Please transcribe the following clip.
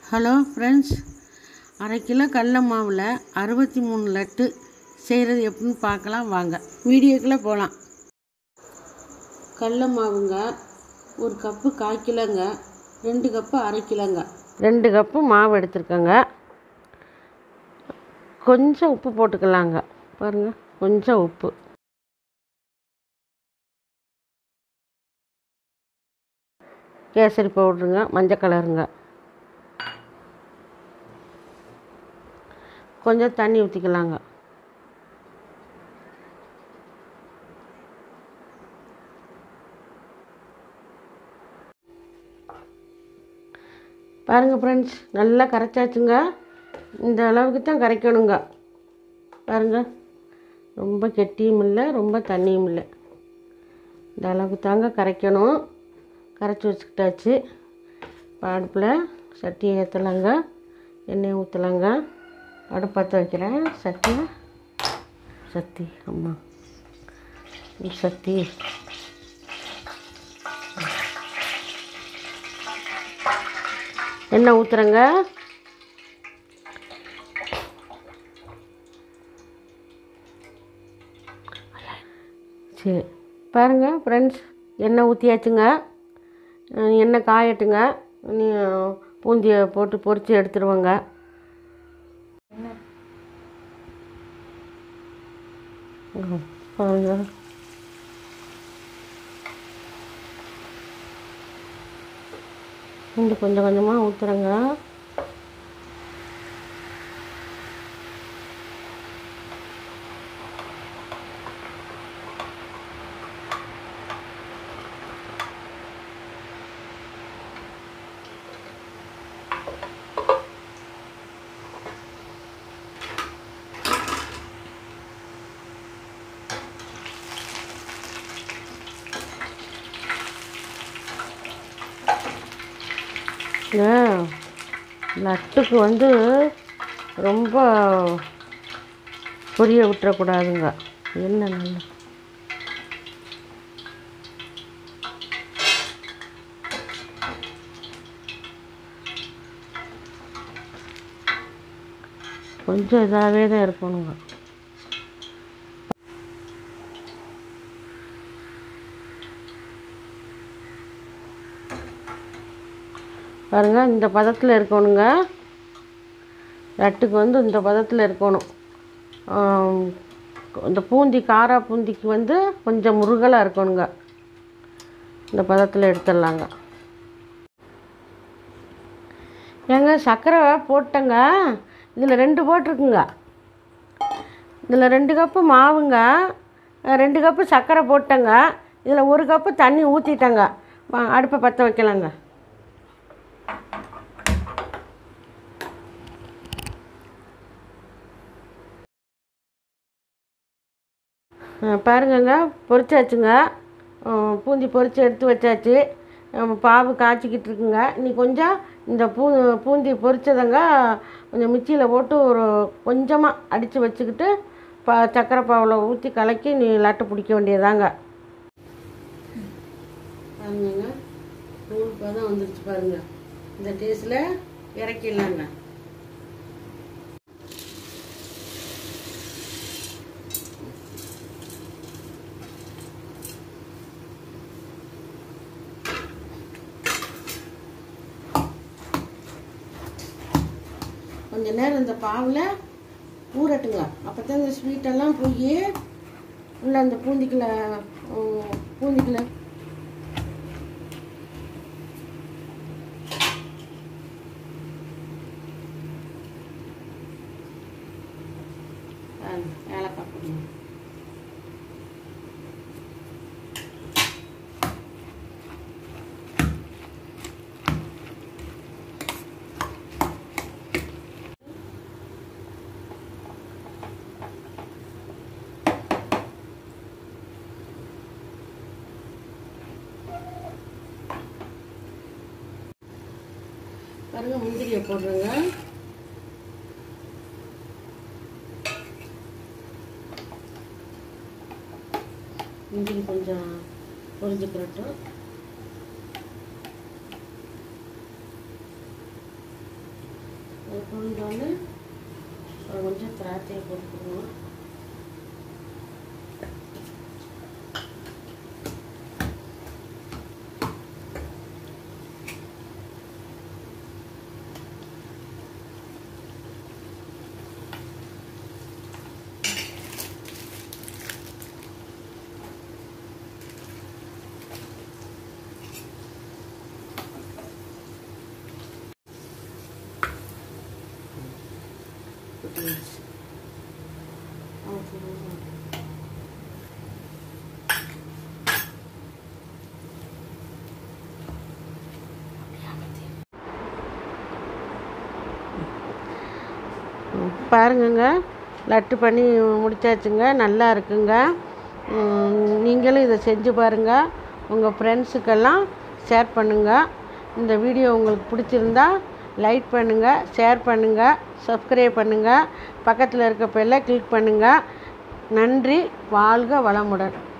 Hello friends, அரை kilo கடல மாவில் 63 லட்டு செய்கிறது எப்படின்னு பார்க்கலாம் வாங்க. வீடியோக்குள்ளே போகலாம். கடல மாவுங்க 1 கப்பு 1/4 கிலோங்க, 2 கப்பு அரை கிலோங்க, 2 கப்பு மாவு எடுத்துருக்கேங்க. கொஞ்சம் உப்பு போட்டுக்கலாங்க. பாருங்கள், கொஞ்சம் உப்பு, கேசரி பவுட்ருங்க, மஞ்சள் கலருங்க, கொஞ்சம் தண்ணி ஊற்றிக்கலாங்க. பாருங்கள் ஃப்ரெண்ட்ஸ், நல்லா கரைச்சாச்சுங்க. இந்த அளவுக்கு தான் கரைக்கணுங்க. பாருங்கள், ரொம்ப கெட்டியும் இல்லை, ரொம்ப தண்ணியும் இல்லை. இந்த அளவுக்கு தாங்க கரைக்கணும். கரைச்சி வச்சுக்கிட்டாச்சு. அடுப்பில் சட்டியை ஏற்றலாங்க, எண்ணெய் ஊற்றலாங்க. அடுப்பு பற்ற வைக்கிறேன். சட்டி அம்மா சட்டி எண்ணெய் ஊற்றுறேங்க. சரி, பாருங்கள் ஃப்ரெண்ட்ஸ், எண்ணெய் ஊற்றியாச்சுங்க. எண்ணெய் காயட்டுங்க. பூந்தியை போட்டு பொரித்து எடுத்துருவோங்க. பாருங்கள், கொஞ்சம் கொஞ்சமாக ஊற்றுறேங்க. லட்டுக்கு ரொம்ப பொரிய விட்டுறக்கூடாதுங்க. என்ன நல்லா கொஞ்சம் இதாகவே தான் இருக்கணுங்க. பாருங்கள், இந்த பதத்தில் இருக்கணுங்க. லட்டுக்கு இந்த பதத்தில் இருக்கணும். இந்த காரா பூந்திக்கு கொஞ்சம் முருகலாக இருக்கணுங்க. இந்த பதத்தில் எடுத்துடலாங்க. ஏங்க, சர்க்கரை போட்டேங்க. இதில் 2 போட்டிருக்குங்க. இதில் 2 கப்பு மாவுங்க, 2 கப்பு சர்க்கரை போட்டேங்க. இதில் 1 கப்பு தண்ணி ஊற்றிட்டேங்க. அடுப்பை பற்ற வைக்கலாங்க. பாருங்கங்க, பொரிச்சாச்சுங்க. பூந்தி பொரித்து எடுத்து வச்சாச்சு. பாவு காய்ச்சிக்கிட்டு இருக்குங்க. இன்னைக்கு கொஞ்சம் இந்த பூந்தி பொரிச்சதைங்க கொஞ்சம் மிக்சியில் போட்டு கொஞ்சமாக அடித்து வச்சுக்கிட்டு சர்க்கரை பாவில் ஊற்றி கலக்கி லட்டு பிடிக்க வேண்டியதாங்க. பாருங்கங்க, நூல் பதம் வந்துருச்சு பாருங்கள். இந்த டேஸ்ட்டில் இறக்கிடலாங்க. கொஞ்சம் நேரம் இந்த பாவில் ஊறட்டுங்க. அப்போ தான் இந்த ஸ்வீட்டெல்லாம் போய் உள்ள அந்த பூந்திக்குள்ள ஏலக்காய் போடணும். பாருங்கள், முந்திரியை போடுறேங்க. முந்திரி கொஞ்சம் பொரிஞ்சுக்கிறட்டும். இதில் வந்து கொஞ்சம் திராட்சையை போட்டுக்கணும். பாருங்கங்க, லட்டு பண்ணி முடிச்சாச்சுங்க. நல்லா இருக்குங்க. நீங்களும் இதை செஞ்சு பாருங்கள். உங்கள் ஃப்ரெண்ட்ஸுக்கெல்லாம் ஷேர் பண்ணுங்கள். இந்த வீடியோ உங்களுக்கு பிடிச்சிருந்தா லைக் பண்ணுங்கள், ஷேர் பண்ணுங்கள், சப்ஸ்கிரைப் பண்ணுங்கள், பக்கத்தில் இருக்க பெல்லை கிளிக் பண்ணுங்கள். நன்றி. வாழ்க வளமுடன்.